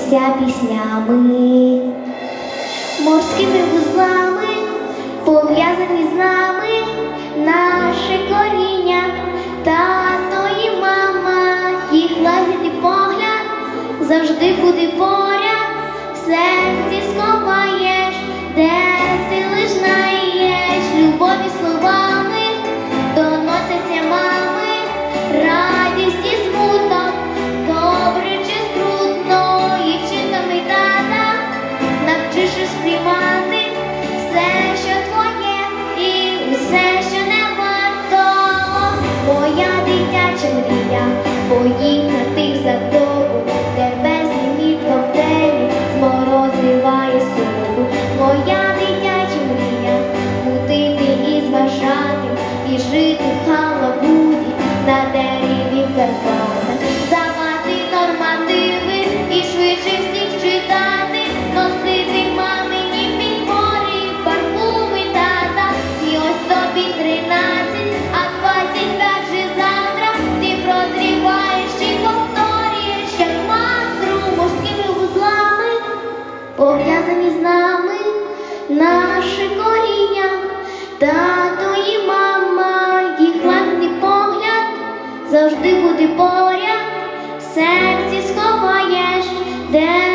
поділимося піснями, морськими вузлами пов'язані з нами наше коріння. Тато і мама, їх лагідний погляд завжди буде поряд, в серці сховаєш, де ти лиш знаєш, любові словами доносяться мами, радість і смуток, добре чи скрутно, і вчинками тата навчиш сприймати все, що твоє, і все, що не варто. Моя дитяча мрія поїхати за тобою, де без ліміт коктейлі зморозиває суму. Моя дитяча мрія ходити із вважати і жити в халабуді на дереві Карпата, давати нормативи і швидше всіх читати, носити мамині підбори, парфуми тата. І ось тобі 13, а 25 же завтра ти прозріваєш і повторюєш, як мантру, морськими вузлами пов'язані з нами наше коріння. Тато і мама, їх лагідний погляд завжди буде поряд, в серці сховаєш, де